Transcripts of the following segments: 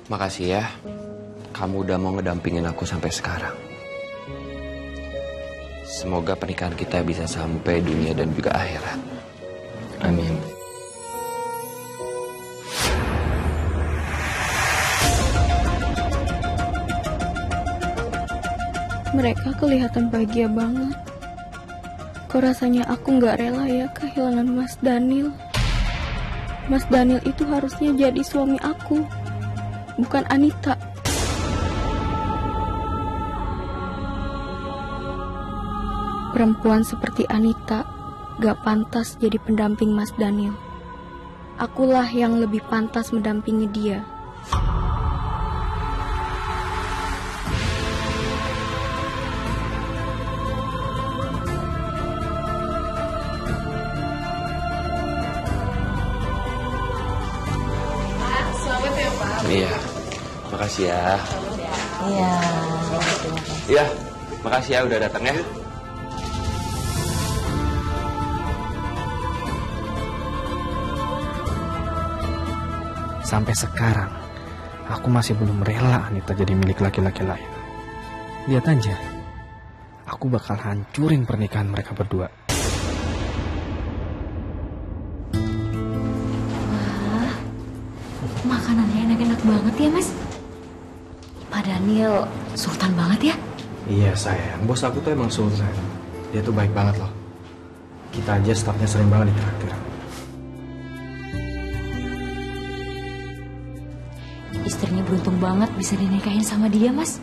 Makasih ya, kamu udah mau ngedampingin aku sampai sekarang. Semoga pernikahan kita bisa sampai dunia dan juga akhirat. Amin. Mereka kelihatan bahagia banget. Kok rasanya aku nggak rela ya kehilangan Mas Daniel. Mas Daniel itu harusnya jadi suami aku, bukan Anita. Perempuan seperti Anita gak pantas jadi pendamping Mas Daniel. Akulah yang lebih pantas mendampingi dia. Iya, makasih ya. Iya. Iya, makasih ya udah datang ya. Sampai sekarang, aku masih belum rela Anita jadi milik laki-laki lain. Lihat aja, aku bakal hancurin pernikahan mereka berdua. Wah, makanannya enak-enak banget ya, Mas. Pak Daniel sultan banget ya. Iya sayang, bos aku tuh emang sultan. Dia tuh baik banget loh. Kita aja stafnya sering banget ditraktir. Istrinya beruntung banget bisa dinikahin sama dia, Mas.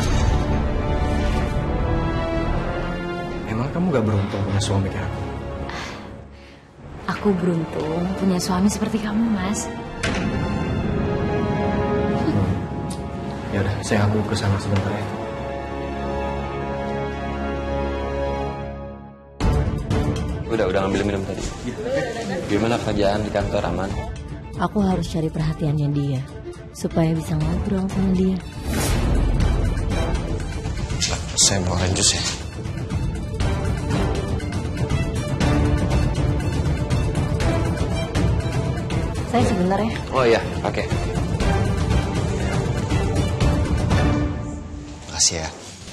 Emang kamu gak beruntung punya suami kayak aku? Aku beruntung punya suami seperti kamu, Mas. Ya udah, saya aku kesana sebentar ya. Udah ngambil minum tadi. Gimana kerjaan di kantor, aman? Aku harus cari perhatiannya dia supaya bisa ngobrol sama dia. Saya mau orange juice ya. Saya sebentar ya. Oh iya, oke. Makasih ya.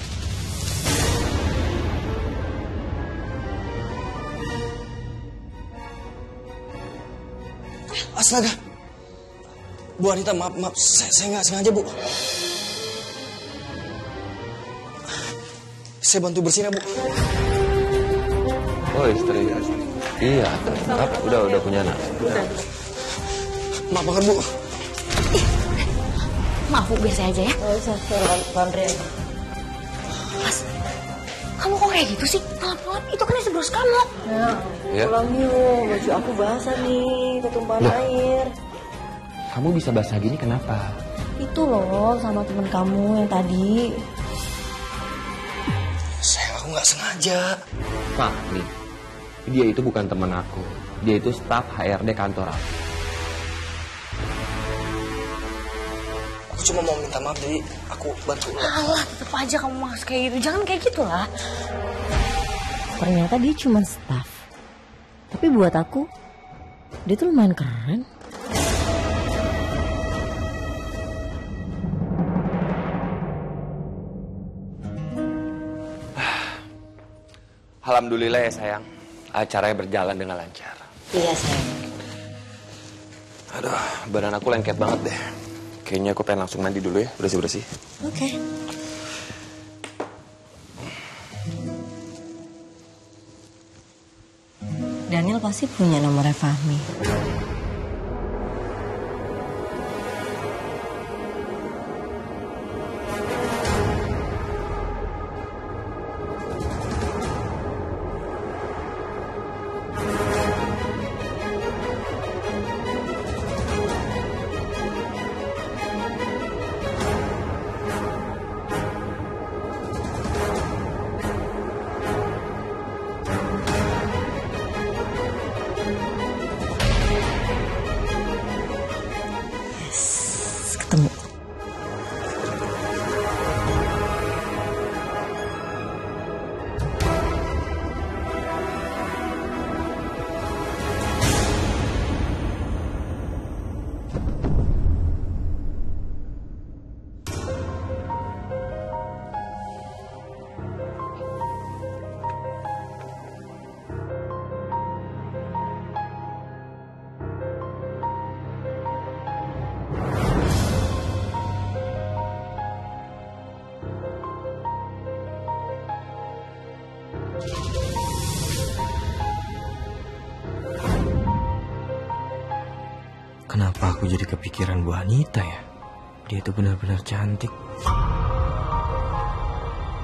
Astaga, Bu Anita, maaf, saya nggak sengaja, Bu. Saya bantu bersihin ya, Bu. Oh istri. Iya, tetap udah punya anak. Maaf banget, Bu. Maaf, Bu, biar saya aja ya. Nggak usah, laundry. Mas, kamu kok kayak gitu sih? Pelan-pelan, itu kan isi bros kamu. Ya. Pulang yuk, baju aku basah nih, ketumpahan Loh. air. Kamu bisa basah gini kenapa? Itu loh, sama temen kamu yang tadi. Aku nggak sengaja. Pak, nih. Dia itu bukan teman aku. Dia itu staf HRD kantor aku. Aku cuma mau minta maaf, jadi aku bantu. Alah, tetep aja kamu mas kayak gitu. Jangan kayak gitu lah. Ternyata dia cuma staff. Tapi buat aku, dia tuh lumayan keren. Alhamdulillah ya sayang. Acaranya berjalan dengan lancar. Iya sayang. Aduh, badan aku lengket banget deh. Kayaknya aku pengen langsung mandi dulu ya, bersih-bersih. Oke. Daniel pasti punya nomornya Fahmi. Ketemu. Kenapa aku jadi kepikiran Bu Anita ya? Dia itu benar-benar cantik.